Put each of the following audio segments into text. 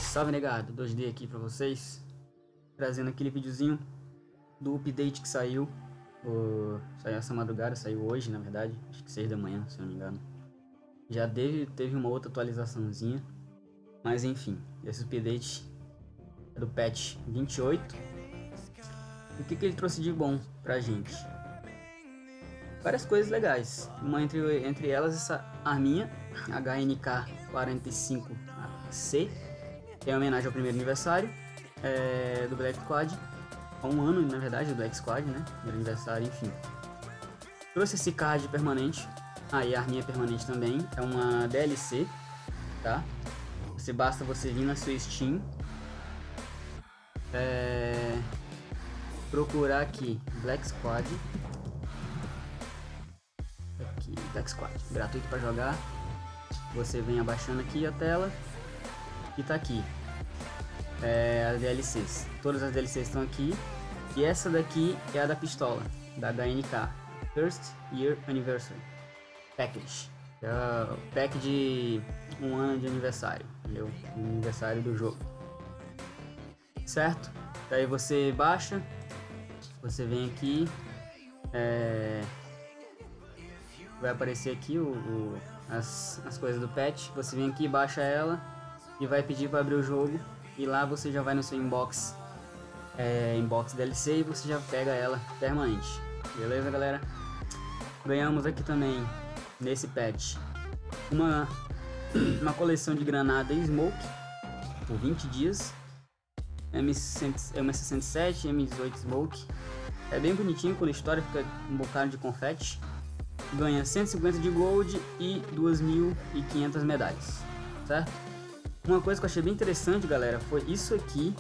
Salve negado, 2D aqui pra vocês, trazendo aquele videozinho do update que saiu essa madrugada, saiu hoje na verdade, acho que 6 da manhã, se eu não me engano. Já teve uma outra atualizaçãozinha, mas enfim, esse update é do patch 28. O que ele trouxe de bom pra gente? Várias coisas legais, uma entre elas essa arminha HNK-45C, que é em homenagem ao primeiro aniversário do Black Squad, há um ano na verdade do Black Squad, né, primeiro aniversário, enfim. Trouxe esse card permanente, e a arminha permanente também, é uma DLC, tá? Basta você vir na sua Steam, procurar aqui Black Squad, gratuito para jogar. Você vem abaixando aqui a tela e tá aqui as DLCs, todas as DLCs estão aqui, e essa daqui é a da pistola da HNK First Year Anniversary Package, é o pack de um ano de aniversário, entendeu? Aniversário do jogo, certo? Daí você baixa, você vem aqui, vai aparecer aqui as coisas do patch. Você vem aqui, baixa ela e vai pedir para abrir o jogo, e lá você já vai no seu inbox, inbox DLC, e você já pega ela permanente, beleza galera? Ganhamos aqui também nesse patch uma coleção de granada e smoke por 20 dias, M67, M18 smoke, é bem bonitinho, com a história, fica um bocado de confete. Ganha 150 de gold e 2.500 medalhas, certo? Uma coisa que eu achei bem interessante, galera, foi isso aqui,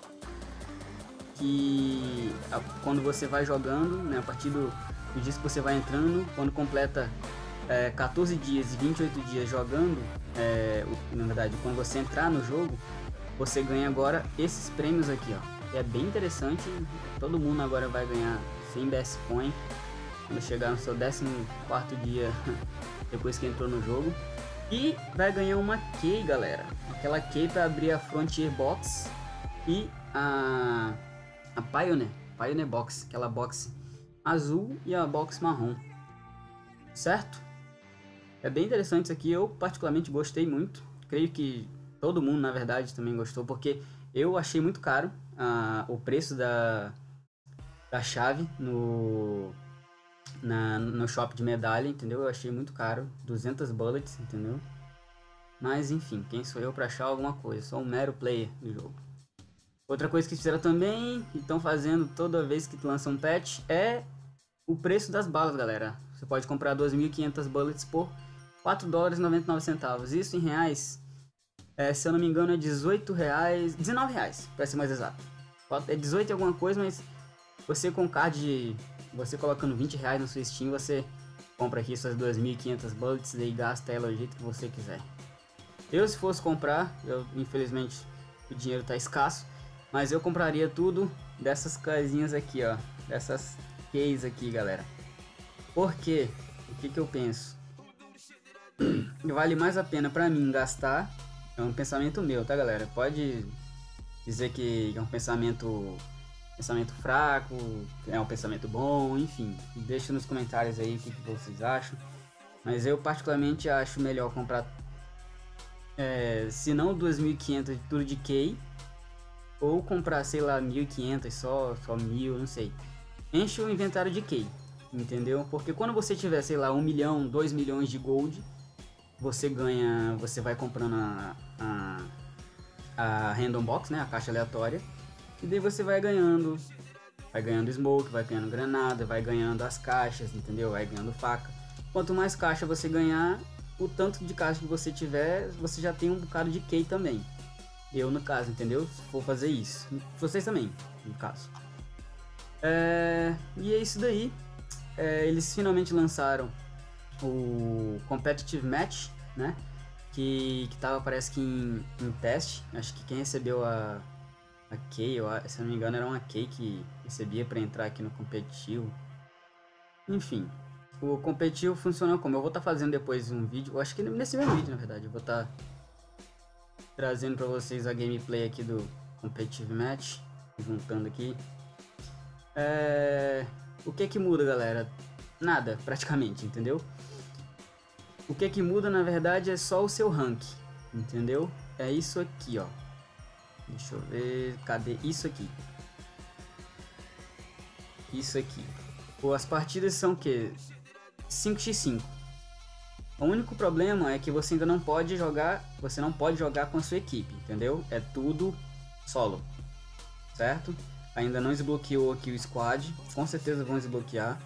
que quando você vai jogando, né, a partir do dia que você vai entrando, quando completa 14 dias e 28 dias jogando, na verdade, quando você entrar no jogo, você ganha agora esses prêmios aqui, ó. É bem interessante, todo mundo agora vai ganhar 100 BS Coin quando chegar no seu 14º dia depois que entrou no jogo, e vai ganhar uma key, galera, aquela key para abrir a Frontier Box e a Pioneer Box, aquela box azul e a box marrom, certo? É bem interessante isso aqui, eu particularmente gostei muito, creio que todo mundo na verdade também gostou, porque eu achei muito caro o preço da chave no shop de medalha, entendeu? Eu achei muito caro, 200 bullets, entendeu? Mas enfim, quem sou eu para achar alguma coisa? Sou um mero player do jogo. Outra coisa que fizeram também, e estão fazendo toda vez que lança um patch, é o preço das balas, galera. Você pode comprar 2.500 bullets por $4,99. Isso em reais, se eu não me engano, é R$19 para ser mais exato. É 18 e alguma coisa, mas você com card, você colocando R$20 na sua Steam, você compra aqui suas 2.500 bullets e gasta ela do jeito que você quiser. Eu, se fosse comprar, infelizmente o dinheiro tá escasso, mas eu compraria tudo dessas casinhas aqui, ó, dessas keys aqui, galera. Porque o que eu penso? Vale mais a pena pra mim gastar, é um pensamento meu, tá galera? Pode dizer que é um pensamento fraco, é um pensamento bom, enfim, deixa nos comentários aí o que vocês acham, mas eu particularmente acho melhor comprar, se não 2.500 de tudo de key, ou comprar, sei lá, 1.500 só 1.000, não sei, enche o inventário de key, entendeu? Porque quando você tiver, sei lá, 1 milhão, 2 milhões de gold, você vai comprando a random box, né, a caixa aleatória, e daí você vai ganhando smoke, vai ganhando granada, vai ganhando as caixas, entendeu? Vai ganhando faca. Quanto mais caixa você ganhar, o tanto de caixa que você tiver, você já tem um bocado de key também. Eu no caso, entendeu? Se for fazer isso, vocês também, no caso. E é isso daí. Eles finalmente lançaram o Competitive Match, né? Que tava, parece que em teste. Acho que quem recebeu a key, se não me engano, era uma key que recebia para entrar aqui no competitivo. Enfim, o competitivo funciona como? Eu vou estar fazendo depois um vídeo, eu acho que nesse mesmo vídeo, na verdade, eu vou estar trazendo para vocês a gameplay aqui do Competitive Match, juntando aqui. O que muda, galera? Nada, praticamente, entendeu? O que muda, na verdade, é só o seu rank, entendeu? É isso aqui, ó. Deixa eu ver, cadê isso aqui? Isso aqui. Pô, as partidas são o quê? 5x5. O único problema é que você ainda não pode jogar, você não pode jogar com a sua equipe, entendeu? É tudo solo, certo? Ainda não desbloqueou aqui o squad, com certeza vão desbloquear.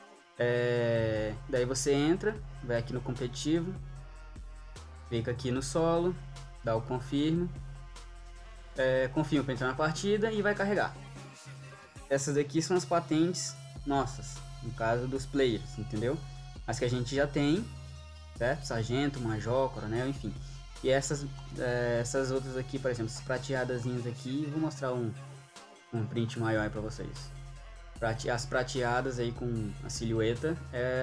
Daí você entra, vai aqui no competitivo, clica aqui no solo, dá o confirmo, confirma para entrar na partida e vai carregar. Essas aqui são as patentes nossas, no caso dos players, entendeu? As que a gente já tem, certo? Sargento, major, coronel, enfim. E essas outras aqui, por exemplo, essas prateadazinhas aqui, vou mostrar um print maior aí pra vocês. As prateadas aí com a silhueta,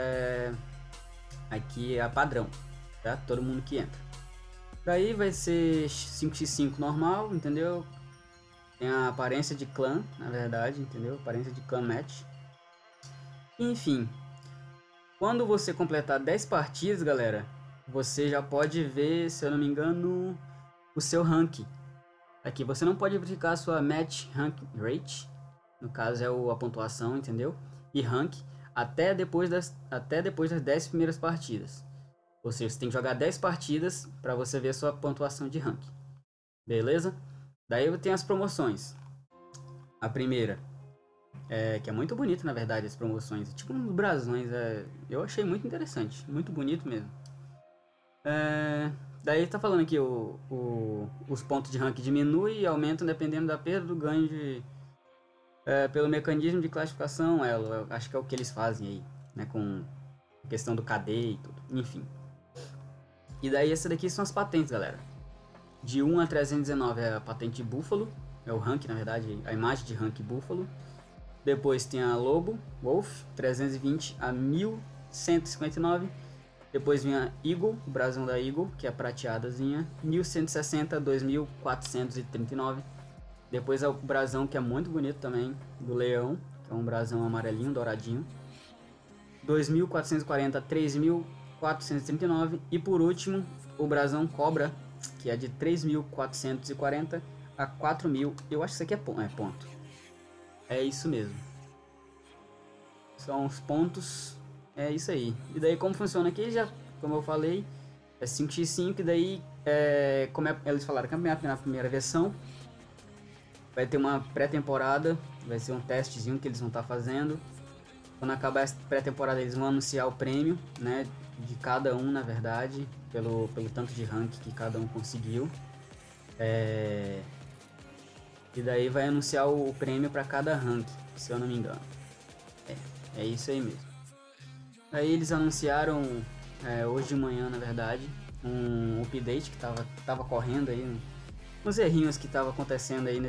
aqui é a padrão, certo? Todo mundo que entra. Daí vai ser 5x5 normal, entendeu? Tem a aparência de clã, na verdade, entendeu? Aparência de clã match. Enfim, quando você completar 10 partidas, galera, você já pode ver, se eu não me engano, o seu rank. Aqui você não pode verificar a sua match rank rate, no caso é a pontuação, entendeu? E rank até depois das 10 primeiras partidas. Ou seja, você tem que jogar 10 partidas para você ver a sua pontuação de rank. Beleza? Daí eu tenho as promoções. A primeira, que é muito bonito, na verdade, as promoções. Tipo uns brasões, eu achei muito interessante, muito bonito mesmo. Daí tá falando aqui os pontos de rank diminuem e aumentam dependendo da perda do ganho pelo mecanismo de classificação. Eu acho que é o que eles fazem aí, né, com a questão do KD e tudo, enfim. E daí essa daqui são as patentes, galera. De 1 a 319 é a patente Búfalo, é o rank, na verdade, a imagem de rank Búfalo. Depois tem a Lobo, Wolf, 320 a 1159. Depois vem a Eagle, o brasão da Eagle, que é a prateadazinha, 1160 a 2439. Depois é o brasão, que é muito bonito também, do Leão, que é um brasão amarelinho, douradinho, 2440 a 3439. E por último, o brasão Cobra, que é de 3440 a 4000. Eu acho que isso aqui é ponto. É isso mesmo. São os pontos. É isso aí. E daí como funciona aqui, já como eu falei, é 5x5. E daí, como eles falaram, campeonato na primeira versão. Vai ter uma pré-temporada. Vai ser um testezinho que eles vão estar fazendo. Quando acabar essa pré-temporada, eles vão anunciar o prêmio, né, de cada um, na verdade, pelo tanto de rank que cada um conseguiu. E daí vai anunciar o prêmio para cada rank, se eu não me engano. É isso aí mesmo. Aí eles anunciaram hoje de manhã, na verdade, um update que tava correndo aí, uns errinhos que tava acontecendo aí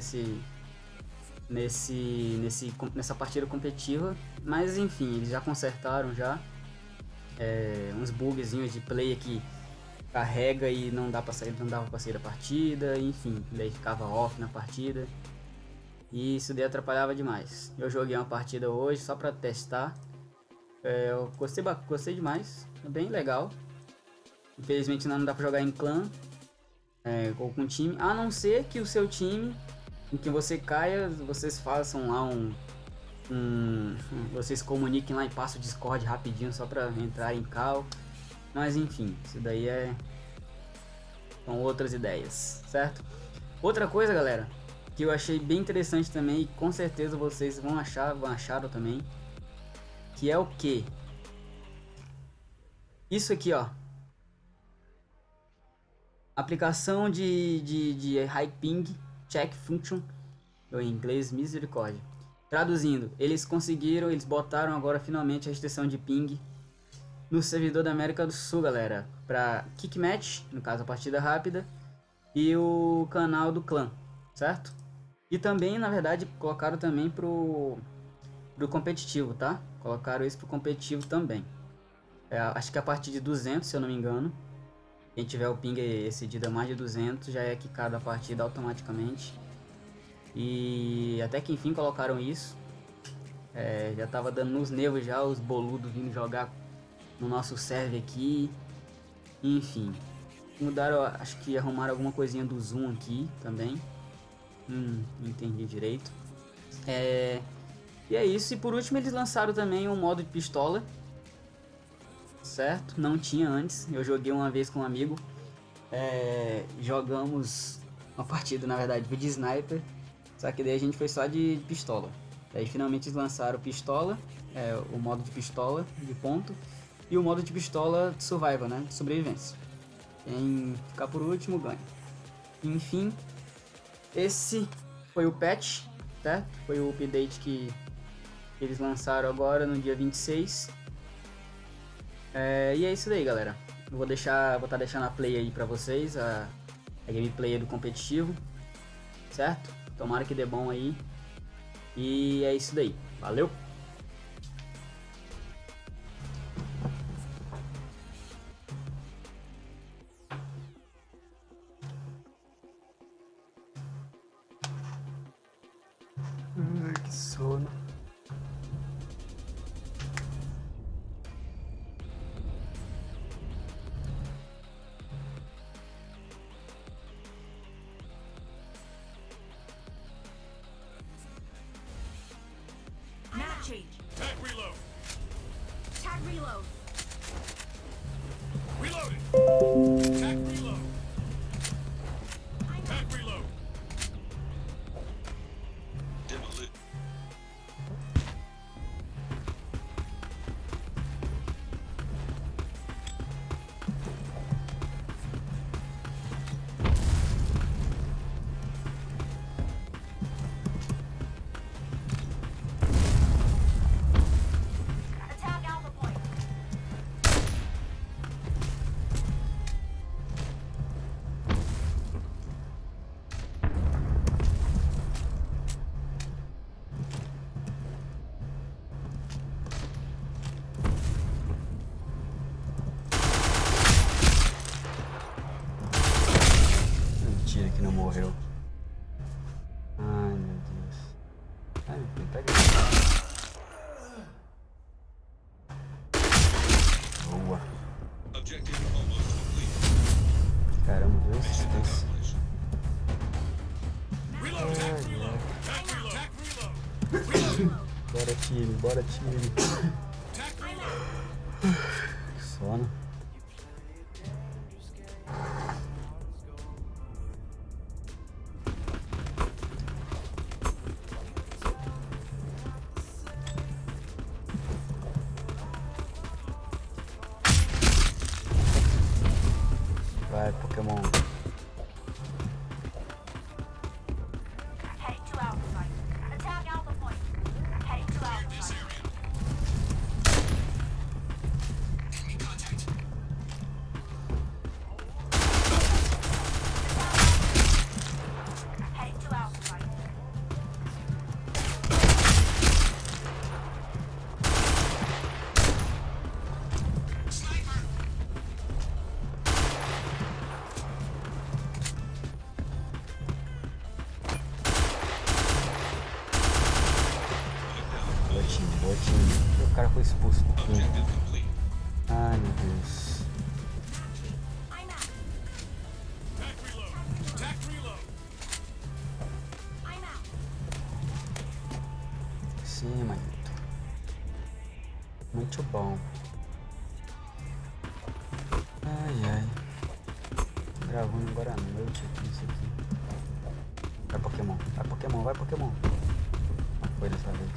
nessa partida competitiva, mas enfim, eles já consertaram já. Uns bugzinhos de play que carrega e não dava pra sair da partida, enfim, daí ficava off na partida. E isso daí atrapalhava demais. Eu joguei uma partida hoje só pra testar. Eu gostei demais, é bem legal. Infelizmente não dá pra jogar em clã ou com time, a não ser que o seu time em que você caia, vocês façam lá vocês comuniquem lá e passem o Discord rapidinho só pra entrar em call. Mas enfim, isso daí são outras ideias, certo? Outra coisa, galera, que eu achei bem interessante também, e com certeza vocês vão achar também, que é o que? Isso aqui, ó. Aplicação de High Ping Check Function, ou em inglês, misericórdia. Traduzindo, eles botaram agora finalmente a restrição de ping no servidor da América do Sul, galera, para Kick Match, no caso a partida rápida, e o canal do clã, certo? E também, na verdade, colocaram também pro competitivo, tá? Colocaram isso pro competitivo também. Acho que a partir de 200, se eu não me engano. Quem tiver o ping excedido a mais de 200 já é quicado a partida automaticamente. E até que enfim colocaram isso. Já tava dando nos nervos já os boludos vindo jogar no nosso server aqui. Enfim, mudaram, acho que arrumaram alguma coisinha do zoom aqui também. Não entendi direito. E é isso. E por último eles lançaram também um modo de pistola. Certo? Não tinha antes. Eu joguei uma vez com um amigo. Jogamos uma partida, na verdade, de sniper. Só que daí a gente foi só de pistola. Daí finalmente eles lançaram pistola, o modo de pistola de ponto. E o modo de pistola de survival, né? De sobrevivência. Quem ficar por último ganha. Enfim, esse foi o patch, tá? Foi o update que eles lançaram agora no dia 26. E é isso daí, galera. Eu vou estar deixando a play aí pra vocês, a gameplay do competitivo, certo? Tomara que dê bom aí. E é isso daí. Valeu! Ai, que sono. Change. Tag reload. Tag reload. Reloading. Tag reload. Tag reload. Demolition. Attack Alpha Point. Mentira que não morreu. Ai, meu Deus. Ai, meu filho, pega. Boa. Objective almost complete. Caramba, deu assistência. Reload. Tag reload. Tag reload. Tag reload. Bora, time, bora, time. Tag reload. Que sono. Vai, Pokémon. Heading to Alpha Site. Attack Alpha Point. Heading to Alpha Site. Enemy contact. Heading to Alpha Site. Sniper. Boa, time, boa, time. O cara foi expulso do time. Objective complete. Ai, meu Deus. I'm out. Tag reload. Tag reload. I'm out. Sim, manito. Muito bom. Ai, ai. Tô gravando agora à noite aqui, isso aqui. Vai, Pokémon. Vai, Pokémon. Vai, Pokémon. Não foi dessa vez.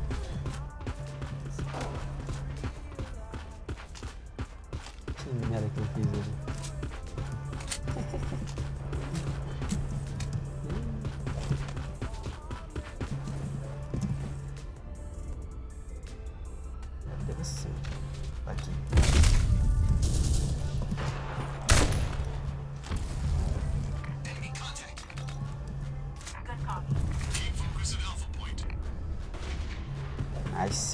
Que merda, que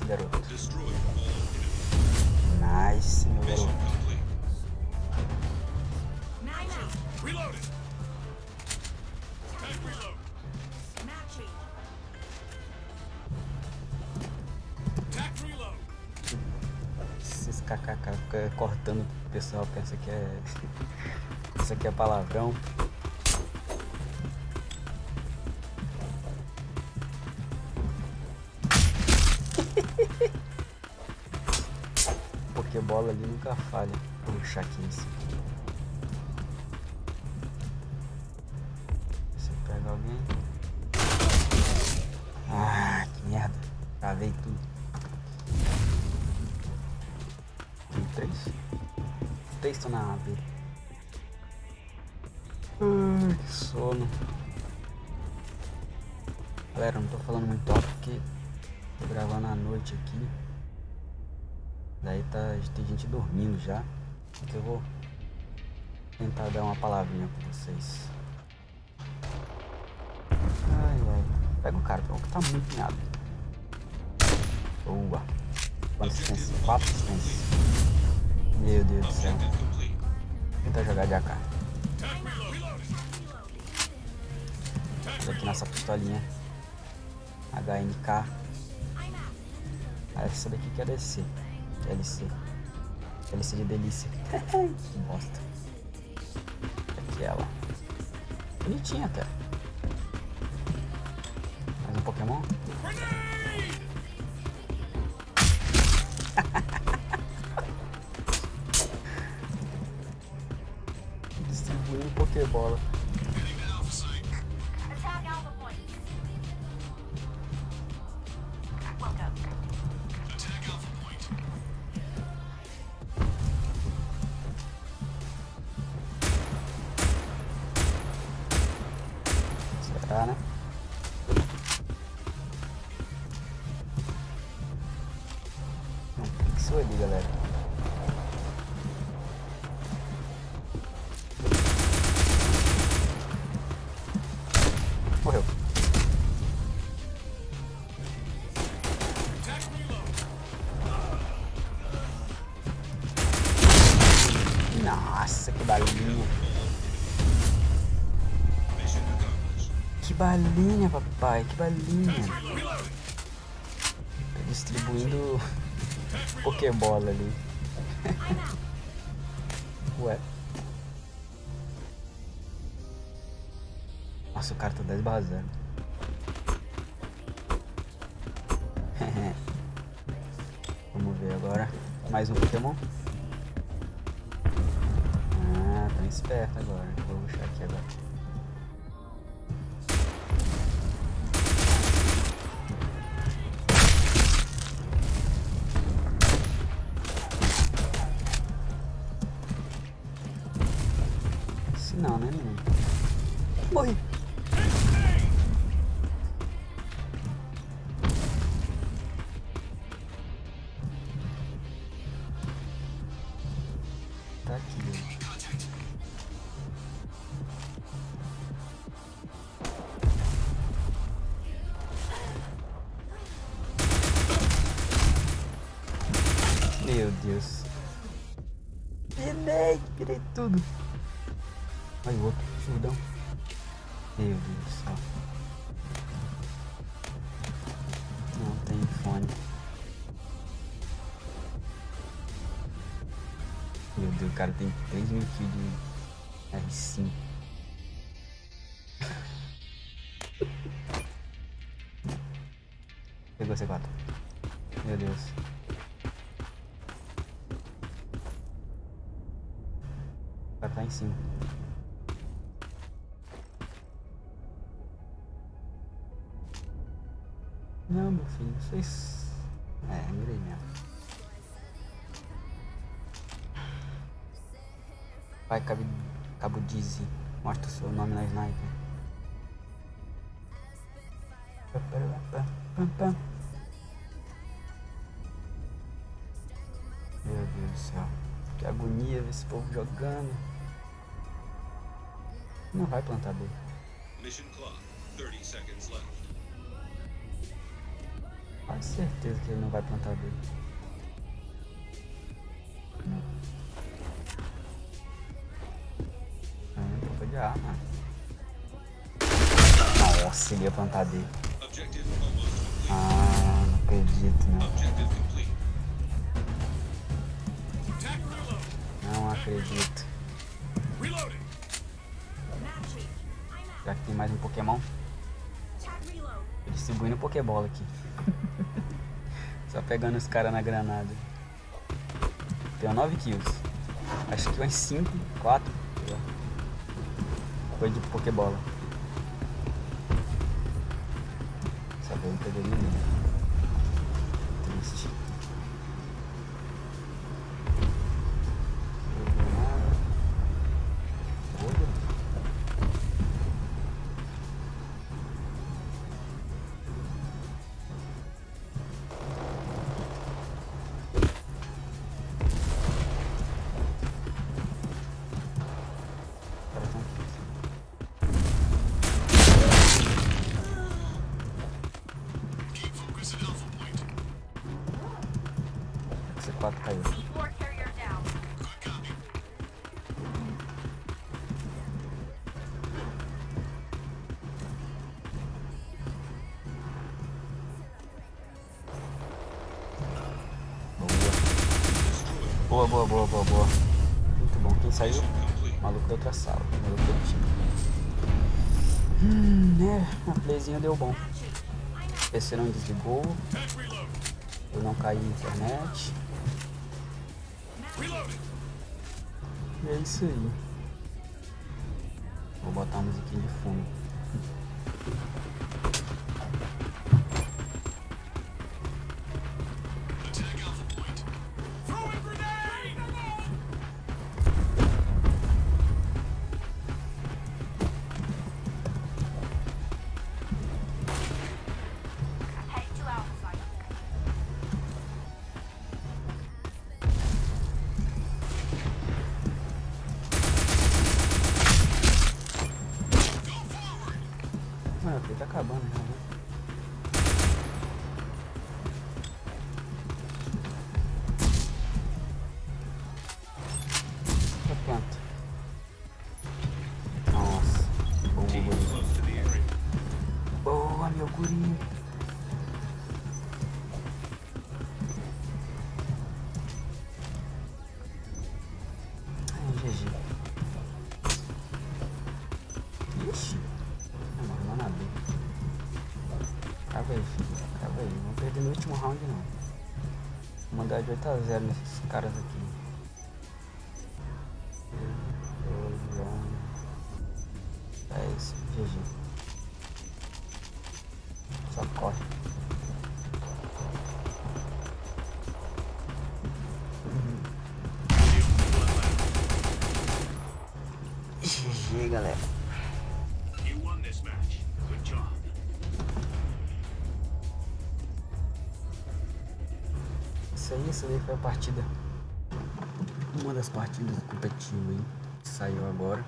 garoto. Destroy all Nice, meu mission garoto. complete. Matching. Reloaded. Attack reload. Matching. Attack reload. Esses kkk fica cortando, o pessoal pensa que é. Isso aqui é palavrão. Pokébola ali nunca falha. Puxa aqui em cima. Se eu pego alguém. Ah, que merda. Travei tudo. Tem 3? 3 estão na árvore. Ai, que sono. Galera, eu não tô falando muito alto porque tô gravando à noite aqui. Daí tem gente dormindo já. Mas eu vou tentar dar uma palavrinha pra vocês. Ai, ai. Pega o cara, que tá muito miado. Boa. Quantas assistências? 4 assistências. Meu Deus do céu. Objective complete. Vou tentar jogar de AK. Attack reload. Vou aqui nossa pistolinha. HNK. Ah, essa daqui que é DC. LC. LC de delícia. Que bosta. Aqui ela. Bonitinha até. Mais um Pokémon. Distribuindo Pokébola. Attack Alpha Point. Welcome. Attack Alpha Point. Será, né? Pixel ali, galera. Morreu. Attack reload. Nossa, que balinha. Mission accomplished. Que balinha, papai. Que balinha. Reloaded. Tô distribuindo Pokébola ali. Ué. Nossa, o cara tá 10/0. Vamos ver agora. Mais um Pokémon. Ah, tá esperto agora. Vou puxar aqui agora. Se não, né, menino? Morri. Tá aqui. Meu Deus. Pirei tudo. Olha o outro, churdão. Meu Deus do céu. Não tem fone. Meu Deus, o cara tem 3.000 kills de R5. Pegou C4. Meu Deus. O cara tá em cima. Não, meu filho, vocês... mirei mesmo. Vai, Cabo Dizzy, mostra o seu nome na sniper. Meu Deus do céu, que agonia ver esse povo jogando. Não vai plantar B. Mission clock. 30 seconds left. Quase certeza que ele não vai plantar B. Troca de arma. Nossa, ele ia plantar D. Ah, não acredito, né? Não acredito. Será que tem mais um Pokémon? Tô distribuindo Pokébola aqui. Só pegando os caras na granada. Tenho 9 kills. Acho que umas 5, 4. Foi de Pokébola. Só que eu não peguei ninguém. Triste. C4 caiu. C4 carrier down. Boa. Muito bom. Quem saiu? O maluco da outra sala. O maluco do time. A playzinha deu bom. O PC não desligou. Eu não caí na internet. E é isso aí. Vou botar uma musiquinha de fundo. Heading to Alpha site. Mano, ele tá acabando já, né? A planta. Nossa. Boa, meu gurinho. GG. Ixi. Não, mano, não nada. Acaba aí, filho. Acaba aí. Não perder no último round, não. Vou mandar de 8-0 nesses caras aqui. É isso. GG. Só corre. GG, galera. You won this match. Good job. Isso aí foi a partida. Uma das partidas competitivas aí. Que saiu agora.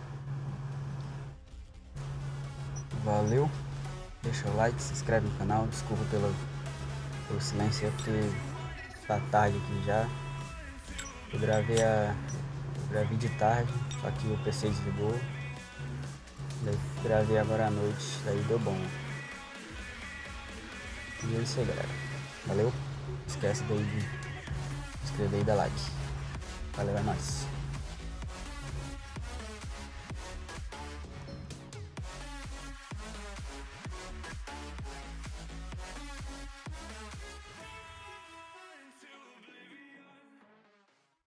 Valeu. Deixa o like, se inscreve no canal. Desculpa pelo silêncio, é porque tá tarde aqui já. Eu gravei de tarde, só que o PC desligou. Daí gravei agora à noite, daí deu bom. E é isso aí, galera. Valeu. Não esquece daí de se inscrever e dar like. Valeu, é nóis.